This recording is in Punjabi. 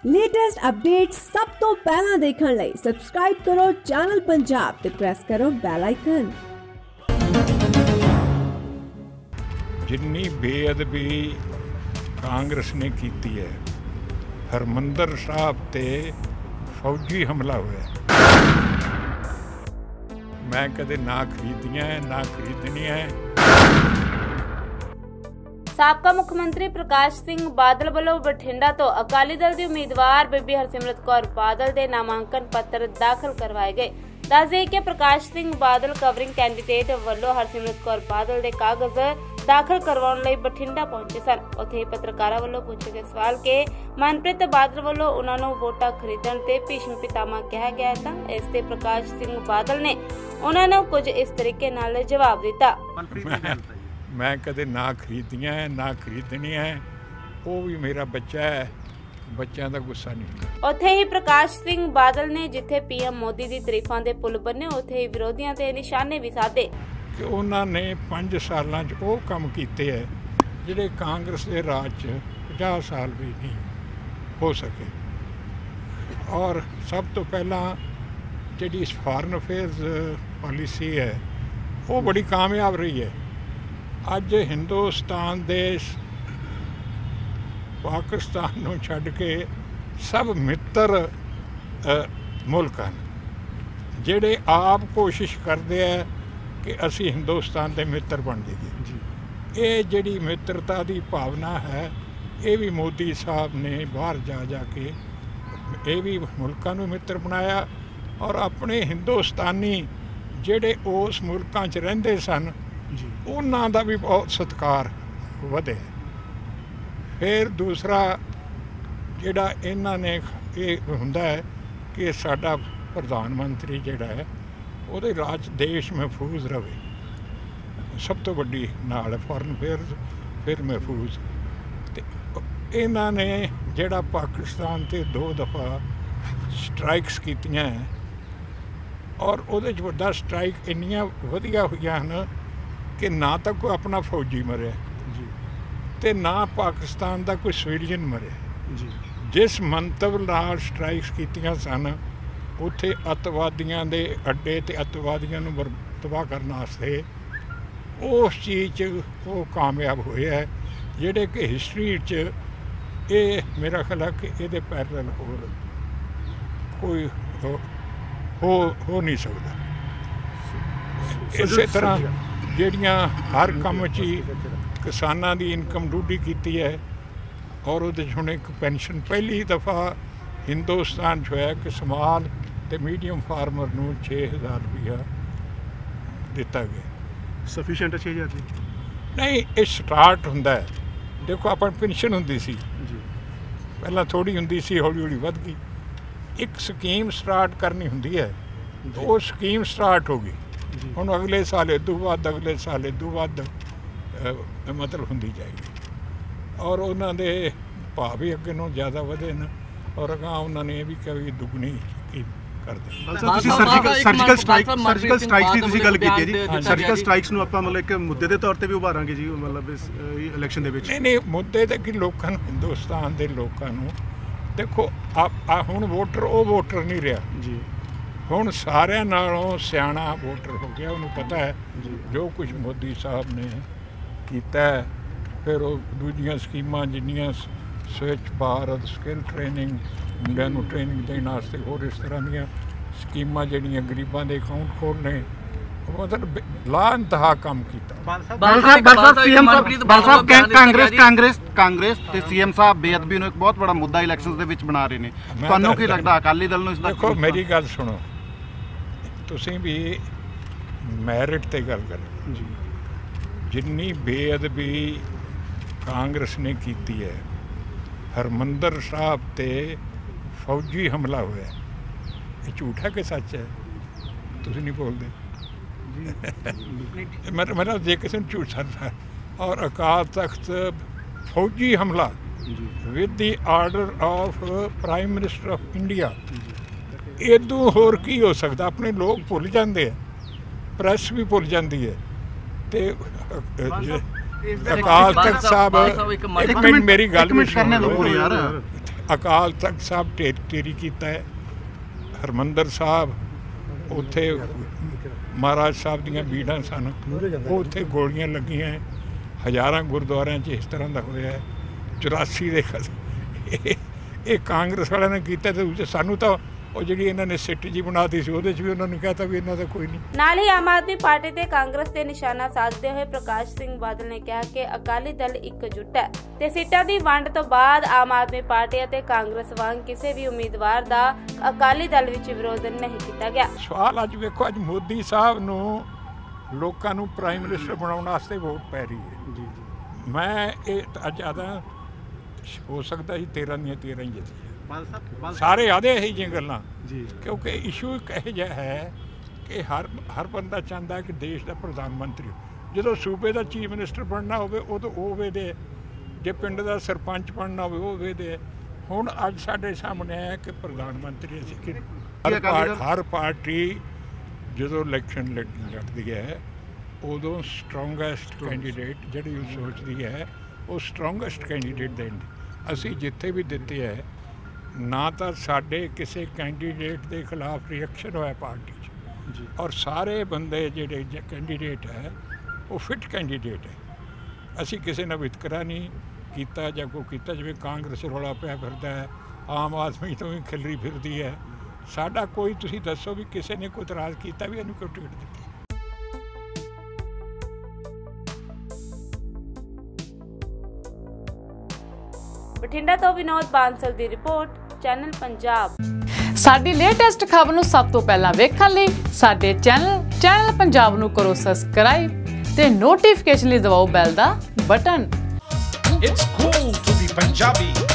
लेटेस्ट अपडेट सब तो पहला देखने लई सब्सक्राइब करो चैनल पंजाब ते प्रेस करो बेल आइकन। जिन्नी बेअदबी कांग्रेस ने की है, हरमंदर साहब ते फौजी हमला होया, मैं कदे ना खरीदियां ना खरीदनियां। ਸਾਬਕਾ ਮੁੱਖ ਮੰਤਰੀ ਪ੍ਰਕਾਸ਼ ਸਿੰਘ ਬਾਦਲ ਵੱਲੋਂ ਬਠਿੰਡਾ ਤੋਂ ਅਕਾਲੀ ਦਲ ਦੀ ਉਮੀਦਵਾਰ ਬੀਬੀ ਹਰਸਿਮਰਤ ਕੌਰ ਬਾਦਲ ਦੇ ਨਾਮਾਂਕਨ ਪੱਤਰ ਦਾਖਲ ਕਰਵਾਏ ਗਏ। ਦੱਸਦੇ ਕਿ ਪ੍ਰਕਾਸ਼ ਸਿੰਘ ਬਾਦਲ ਕਵਰਿੰਗ ਕੈਂਡੀਡੇਟ ਵੱਲੋਂ ਹਰਸਿਮਰਤ ਕੌਰ ਬਾਦਲ ਦੇ ਕਾਗਜ਼ ਦਾਖਲ ਕਰਵਾਉਣ ਲਈ ਬਠਿੰਡਾ ਪਹੁੰਚੇ ਸਨ। ਉੱਥੇ ਪੱਤਰਕਾਰਾਂ ਵੱਲੋਂ ਪੁੱਛੇ ਗਏ ਸਵਾਲ ਕਿ ਮਨਪ੍ਰੀਤ ਬਾਦਲ ਵੱਲੋਂ ਉਹਨਾਂ ਨੂੰ ਵੋਟਾਂ ਖਰੀਦਣ ਤੇ ਭੀਸ਼ਮ ਪਿਤਾਮਾ ਕਿਹਾ ਗਿਆ ਤਾਂ ਇਸ ਤੇ ਪ੍ਰਕਾਸ਼ ਸਿੰਘ ਬਾਦਲ ਨੇ ਉਹਨਾਂ ਨੂੰ ਕੁਝ ਇਸ ਤਰੀਕੇ ਨਾਲ ਜਵਾਬ ਦਿੱਤਾ। मैं कदे ना खरीदियां ना खरीदनियां, वो भी मेरा बच्चा है, ਬੱਚਿਆਂ ਦਾ ਗੁੱਸਾ ਨਹੀਂ। ਉੱਥੇ ਹੀ ਪ੍ਰਕਾਸ਼ ਸਿੰਘ ਬਾਦਲ ਨੇ ਜਿੱਥੇ ਪੀਐਮ ਮੋਦੀ ਦੀ ਤਾਰੀਫਾਂ ਦੇ ਪੁੱਲ ਬੰਨੇ, ਉੱਥੇ ਹੀ ਵਿਰੋਧੀਆਂ ਤੇ ਨਿਸ਼ਾਨੇ ਵੀ ਸਾਧੇ ਕਿ ਉਹਨਾਂ ਨੇ 5 ਸਾਲਾਂ 'ਚ ਉਹ ਕੰਮ ਕੀਤੇ ਹੈ ਜਿਹੜੇ ਕਾਂਗਰਸ ਦੇ ਰਾਜ 'ਚ 50 ਸਾਲ ਵੀ ਨਹੀਂ ਹੋ ਸਕੇ। ਔਰ ਸਭ ਤੋਂ ਪਹਿਲਾਂ ਜਿਹੜੀ ਫਾਰਨ ਅਫੇਅਰਸ ਪਾਲਿਸੀ ਹੈ ਉਹ ਬੜੀ ਕਾਮਯਾਬ ਰਹੀ ਹੈ। ਅੱਜ ਹਿੰਦੁਸਤਾਨ ਦੇ ਪਾਕਿਸਤਾਨ ਨੂੰ ਛੱਡ ਕੇ ਸਭ ਮਿੱਤਰ ਮੁਲਕ ਹਨ ਜਿਹੜੇ ਆਪ ਕੋਸ਼ਿਸ਼ ਕਰਦੇ ਆ ਕਿ ਅਸੀਂ ਹਿੰਦੁਸਤਾਨ ਦੇ ਮਿੱਤਰ ਬਣ ਜਾਈਏ। ਇਹ ਜਿਹੜੀ ਮਿੱਤਰਤਾ ਦੀ ਭਾਵਨਾ ਹੈ ਇਹ ਵੀ ਮੋਦੀ ਸਾਹਿਬ ਨੇ ਬਾਹਰ ਜਾ ਕੇ ਇਹ ਵੀ ਮੁਲਕਾਂ ਨੂੰ ਮਿੱਤਰ ਬਣਾਇਆ ਔਰ ਆਪਣੇ ਹਿੰਦੁਸਤਾਨੀ ਜਿਹੜੇ ਉਸ ਮੁਲਕਾਂ 'ਚ ਰਹਿੰਦੇ ਸਨ ਉਹਨਾਂ ਦਾ ਵੀ ਬਹੁਤ ਸਤਿਕਾਰ ਵਧੇ। ਫਿਰ ਦੂਸਰਾ ਜਿਹੜਾ ਇਹਨਾਂ ਨੇ ਇਹ ਹੁੰਦਾ ਹੈ ਕਿ ਸਾਡਾ ਪ੍ਰਧਾਨ ਮੰਤਰੀ ਜਿਹੜਾ ਹੈ ਉਹਦੇ ਰਾਜ ਦੇਸ਼ ਮਹਿਫੂਜ਼ ਰਹੇ, ਸਭ ਤੋਂ ਵੱਡੀ ਨਾਲ ਫੋਰਨ ਅਫੇਅਰਸ ਫਿਰ ਮਹਿਫੂਜ਼। ਅਤੇ ਇਹਨਾਂ ਨੇ ਜਿਹੜਾ ਪਾਕਿਸਤਾਨ 'ਤੇ 2 ਦਫਾ ਸਟਰਾਈਕਸ ਕੀਤੀਆਂ ਔਰ ਉਹਦੇ 'ਚ ਵੱਡਾ ਸਟਰਾਈਕ ਇੰਨੀਆਂ ਵਧੀਆ ਹੋਈਆਂ ਹਨ ਕਿ ਨਾ ਤਾਂ ਕੋਈ ਆਪਣਾ ਫੌਜੀ ਮਰਿਆ ਤੇ ਨਾ ਪਾਕਿਸਤਾਨ ਦਾ ਕੋਈ ਸਿਵਿਲੀਅਨ ਮਰਿਆ। ਜਿਸ ਮੰਤਵ ਨਾਲ ਸਟਰਾਈਕਸ ਕੀਤੀਆਂ ਸਨ ਉੱਥੇ ਅੱਤਵਾਦੀਆਂ ਦੇ ਅੱਡੇ ਤੇ ਅੱਤਵਾਦੀਆਂ ਨੂੰ ਤਬਾਹ ਕਰਨ ਵਾਸਤੇ ਉਸ ਚੀਜ਼ 'ਚ ਉਹ ਕਾਮਯਾਬ ਹੋਏ ਹੈ ਜਿਹੜੇ ਕਿ ਹਿਸਟਰੀ 'ਚ ਇਹ ਮੇਰਾ ਖਿਆਲ ਹੈ ਕਿ ਇਹਦੇ ਪੈਰਲਲ ਹੋਰ ਕੋਈ ਹੋ ਨਹੀਂ ਸਕਦਾ। ਇਸੇ ਤਰ੍ਹਾਂ ਜਿਹੜੀਆਂ ਹਰ ਕੰਮ 'ਚ ਹੀ ਕਿਸਾਨਾਂ ਦੀ ਇਨਕਮ ਡਿਊਟੀ ਕੀਤੀ ਹੈ ਔਰ ਉਹਦੇ 'ਚ ਹੁਣ ਇੱਕ ਪੈਨਸ਼ਨ ਪਹਿਲੀ ਦਫਾ ਹਿੰਦੁਸਤਾਨ 'ਚ ਹੋਇਆ ਕਿ ਸਮਾਲ ਅਤੇ ਮੀਡੀਅਮ ਫਾਰਮਰ ਨੂੰ 6000 ਰੁਪਈਆ ਦਿੱਤਾ ਗਿਆ। ਸਫੀਸ਼ੀਐਂਟ 6000 ਜੀ ਨਹੀਂ, ਇਹ ਸਟਾਰਟ ਹੁੰਦਾ ਹੈ। ਦੇਖੋ ਆਪਾਂ ਪੈਨਸ਼ਨ ਹੁੰਦੀ ਸੀ ਪਹਿਲਾਂ ਥੋੜ੍ਹੀ ਹੁੰਦੀ ਸੀ, ਹੌਲੀ ਹੌਲੀ ਵੱਧ ਗਈ। ਇੱਕ ਸਕੀਮ ਸਟਾਰਟ ਕਰਨੀ ਹੁੰਦੀ ਹੈ, ਉਹ ਸਕੀਮ ਸਟਾਰਟ ਹੋ ਗਈ। ਹੁਣ ਅਗਲੇ ਸਾਲ ਇਦੋਂ ਬਾਅਦ ਅਗਲੇ ਸਾਲ ਇਦੋਂ ਬਾਅਦ ਮਤਲਬ ਹੁੰਦੀ ਜਾਏਗੀ ਔਰ ਉਹਨਾਂ ਦੇ ਭਾਅ ਵੀ ਅੱਗੇ ਨੂੰ ਜ਼ਿਆਦਾ ਵਧੇ ਨੇ ਔਰ ਅਗਾਂਹ ਉਹਨਾਂ ਨੇ ਇਹ ਵੀ ਕਿਹਾ ਵੀ ਦੁੱਗਣੀ ਕਰ ਦੇ। ਸਰਜੀਕਲ ਸਟ੍ਰਾਈਕਸ ਦੀ ਤੁਸੀਂ ਗੱਲ ਕੀਤੀ ਹੈ ਜੀ, ਸਰਜੀਕਲ ਸਟ੍ਰਾਈਕਸ ਨੂੰ ਆਪਾਂ ਮਤਲਬ ਇੱਕ ਮੁੱਦੇ ਦੇ ਤੌਰ ਤੇ ਵੀ ਉਭਾਰਾਂਗੇ ਜੀ, ਮਤਲਬ ਇਸ ਇਲੈਕਸ਼ਨ ਦੇ ਵਿੱਚ। ਨਹੀਂ ਮੁੱਦੇ ਤਾਂ ਕਿ ਲੋਕਾਂ ਨੂੰ, ਹਿੰਦੁਸਤਾਨ ਦੇ ਲੋਕਾਂ ਨੂੰ ਦੇਖੋ ਹੁਣ ਵੋਟਰ ਉਹ ਵੋਟਰ ਨਹੀਂ ਰਿਹਾ ਜੀ, ਹੁਣ ਸਾਰਿਆਂ ਨਾਲੋਂ ਸਿਆਣਾ ਵੋਟਰ ਹੋ ਗਿਆ। ਉਹਨੂੰ ਪਤਾ ਹੈ ਜੋ ਕੁਝ ਮੋਦੀ ਸਾਹਿਬ ਨੇ ਕੀਤਾ ਹੈ। ਫਿਰ ਉਹ ਦੂਜੀਆਂ ਸਕੀਮਾਂ ਜਿੰਨੀਆਂ ਸਵੱਛ ਭਾਰਤ, ਸਕਿੱਲ ਟ੍ਰੇਨਿੰਗ, ਮੁੰਡਿਆਂ ਨੂੰ ਟ੍ਰੇਨਿੰਗ ਦੇਣ ਵਾਸਤੇ, ਹੋਰ ਇਸ ਤਰ੍ਹਾਂ ਦੀਆਂ ਸਕੀਮਾਂ ਜਿਹੜੀਆਂ ਗਰੀਬਾਂ ਦੇ ਅਕਾਊਂਟ ਖੋਲ੍ਹਣੇ, ਮਤਲਬ ਲਾਇਨਤਹਾ ਕੰਮ ਕੀਤਾ। ਕਾਂਗਰਸ ਤੇ ਸੀਐਮ ਸਾਹਿਬ ਬੇਅਦਬੀ ਨੂੰ ਇੱਕ ਬਹੁਤ ਬੜਾ ਮੁੱਦਾ ਇਲੈਕਸ਼ਨ ਦੇ ਵਿੱਚ ਬਣਾ ਰਹੇ ਨੇ। ਤੁਹਾਨੂੰ ਕੀ ਲੱਗਦਾ ਅਕਾਲੀ ਦਲ ਨੂੰ ਇਸ ਦਾ? ਦੇਖੋ ਮੇਰੀ ਗੱਲ ਸੁਣੋ, ਤੁਸੀਂ ਵੀ ਮੈਰਿਟ ਤੇ ਗੱਲ ਕਰੋ ਜੀ। ਜਿੰਨੀ ਬੇਅਦਬੀ ਕਾਂਗਰਸ ਨੇ ਕੀਤੀ ਹੈ, ਹਰਮੰਦਰ ਸਾਹਿਬ ਤੇ ਫੌਜੀ ਹਮਲਾ ਹੋਇਆ, ਇਹ ਝੂਠ ਹੈ ਕਿ ਸੱਚ ਹੈ? ਤੁਸੀਂ ਨਹੀਂ ਬੋਲਦੇ। ਮਤਲਬ ਜੇ ਕਿਸੇ ਨੂੰ ਝੂਠ ਸਕਦਾ ਔਰ ਅਕਾਲ ਤਖਤ ਫੌਜੀ ਹਮਲਾ with the order of prime minister of India, ਇਦੋਂ ਹੋਰ ਕੀ ਹੋ ਸਕਦਾ? ਆਪਣੇ ਲੋਕ ਭੁੱਲ ਜਾਂਦੇ ਆ, ਪ੍ਰੈਸ ਵੀ ਭੁੱਲ ਜਾਂਦੀ ਹੈ। ਤੇ ਅਕਾਲ ਤਖਤ ਸਾਹਿਬ, ਇੱਕ ਮਿੰਟ ਮੇਰੀ ਗੱਲ ਵੀ ਸੁਣ ਲਓ। ਅਕਾਲ ਤਖਤ ਸਾਹਿਬ ਢੇਰੀ ਕੀਤਾ ਹੈ, ਹਰਮੰਦਰ ਸਾਹਿਬ ਉੱਥੇ ਮਹਾਰਾਜ ਸਾਹਿਬ ਦੀਆਂ ਬੀੜਾਂ ਸਨ, ਉੱਥੇ ਗੋਲੀਆਂ ਲੱਗੀਆਂ, ਹਜ਼ਾਰਾਂ ਗੁਰਦੁਆਰਿਆਂ 'ਚ ਇਸ ਤਰ੍ਹਾਂ ਦਾ ਹੋਇਆ। 84 ਦੇ ਇਹ ਕਾਂਗਰਸ ਵਾਲਿਆਂ ਨੇ ਕੀਤਾ, ਤੇ ਸਾਨੂੰ ਤਾਂ ਉਹ ਜਿਹੜੀ ਇਹਨਾਂ ਨੇ ਸਿੱਟ ਜੀ ਬਣਾਤੀ ਸੀ ਉਹਦੇ 'ਚ ਵੀ ਉਹਨਾਂ ਨੇ ਕਹਿਤਾ ਵੀ ਇਹਨਾਂ ਦਾ ਕੋਈ ਨਹੀਂ। ਨਾਲ ਹੀ ਆਮ ਆਦਮੀ ਪਾਰਟੀ ਤੇ ਕਾਂਗਰਸ ਤੇ ਨਿਸ਼ਾਨਾ ਸਾਧਦੇ ਹੋਏ ਪ੍ਰਕਾਸ਼ ਸਿੰਘ ਬਾਦਲ ਨੇ ਕਿਹਾ ਕਿ ਅਕਾਲੀ ਦਲ ਇਕਜੁੱਟ ਹੈ ਤੇ ਸੀਟਾਂ ਦੀ ਵੰਡ ਤੋਂ ਬਾਅਦ ਆਮ ਆਦਮੀ ਪਾਰਟੀ ਅਤੇ ਕਾਂਗਰਸ ਵਾਂਗ ਕਿਸੇ ਵੀ ਉਮੀਦਵਾਰ ਦਾ ਅਕਾਲੀ ਦਲ ਵਿੱਚ ਵਿਰੋਧ ਨਹੀਂ ਕੀਤਾ ਗਿਆ। ਸਵਾਲ ਅੱਜ ਵੇਖੋ, ਅੱਜ ਮੋਦੀ ਸਾਹਿਬ ਨੂੰ ਲੋਕਾਂ ਨੂੰ ਪ੍ਰਾਈਮ ਮਿਨਿਸਟਰ ਬਣਾਉਣ ਵਾਸਤੇ ਵੋਟ ਪੈ ਰਹੀ ਹੈ ਜੀ। ਮੈਂ ਇਹ ਅੱਜ ਜ਼ਿਆਦਾ ਹੋ ਸਕਦਾ ਸੀ 13 ਦੀਆਂ 13 ਹੀ ਜਿੱਤੀ ਸਾਰੇ ਆਦੇ ਇਹੀ ਜਿਹੀਆਂ ਗੱਲਾਂ ਜੀ, ਕਿਉਂਕਿ ਇਸ਼ੂ ਇੱਕ ਇਹੋ ਜਿਹਾ ਹੈ ਕਿ ਹਰ ਬੰਦਾ ਚਾਹੁੰਦਾ ਕਿ ਦੇਸ਼ ਦਾ ਪ੍ਰਧਾਨ ਮੰਤਰੀ, ਜਦੋਂ ਸੂਬੇ ਦਾ ਚੀਫ ਮਿਨਿਸਟਰ ਬਣਨਾ ਹੋਵੇ ਉਦੋਂ ਉਹ ਵੇਦੇ, ਜੇ ਪਿੰਡ ਦਾ ਸਰਪੰਚ ਬਣਨਾ ਹੋਵੇ ਉਹ ਵੇਦੇ। ਹੁਣ ਅੱਜ ਸਾਡੇ ਸਾਹਮਣੇ ਹੈ ਕਿ ਪ੍ਰਧਾਨ ਮੰਤਰੀ ਅਸੀਂ ਹਰ ਪਾਰਟੀ ਜਦੋਂ ਇਲੈਕਸ਼ਨ ਲੜਦੀ ਹੈ ਉਦੋਂ ਸਟਰੋਂਗੈਸਟ ਕੈਂਡੀਡੇਟ ਜਿਹੜੀ ਉਹ ਸੋਚਦੀ ਹੈ ਉਹ ਸਟਰੋਂਗੈਸਟ ਕੈਂਡੀਡੇਟ ਦੇਣ। ਅਸੀਂ ਜਿੱਥੇ ਵੀ ਦਿੱਤੇ ਹੈ ਨਾ ਤਾਂ ਸਾਡੇ ਕਿਸੇ ਕੈਂਡੀਡੇਟ ਦੇ ਖਿਲਾਫ ਰਿਐਕਸ਼ਨ ਹੋਇਆ ਪਾਰਟੀ 'ਚ ਜੀ, ਔਰ ਸਾਰੇ ਬੰਦੇ ਜਿਹੜੇ ਕੈਂਡੀਡੇਟ ਹੈ ਉਹ ਫਿੱਟ ਕੈਂਡੀਡੇਟ ਹੈ। ਅਸੀਂ ਕਿਸੇ ਨਾਲ ਵਿਤਕਰਾ ਨਹੀਂ ਕੀਤਾ ਜਾਂ ਕੋਈ ਕੀਤਾ, ਜਿਵੇਂ ਕਾਂਗਰਸ ਰੌਲਾ ਪਿਆ ਫਿਰਦਾ ਹੈ, ਆਮ ਆਦਮੀ ਤੋਂ ਵੀ ਖਿਲਰੀ ਫਿਰਦੀ ਹੈ। ਸਾਡਾ ਕੋਈ, ਤੁਸੀਂ ਦੱਸੋ ਵੀ ਕਿਸੇ ਨੇ ਕੋਈ ਇਤਰਾਜ਼ ਕੀਤਾ ਵੀ ਇਹਨੂੰ ਕਿਉਂ ਟਿਕਟ ਦਿੱਤੀ। ਬਠਿੰਡਾ ਤੋਂ ਵਿਨੋਦ ਬਾਂਸਲ ਦੀ ਰਿਪੋਰਟ, ਚੈਨਲ ਪੰਜਾਬ। ਸਾਡੀ ਲੇਟੈਸਟ ਖਬਰ ਨੂੰ ਸਭ ਤੋਂ ਪਹਿਲਾਂ ਵੇਖਣ ਲਈ ਸਾਡੇ ਚੈਨਲ ਪੰਜਾਬ ਨੂੰ ਕਰੋ ਸਬਸਕ੍ਰਾਈਬ ਤੇ ਨੋਟੀਫਿਕੇਸ਼ਨ ਲਈ ਦਬਾਓ ਬੈਲ ਦਾ button. It's cool to be Punjabi.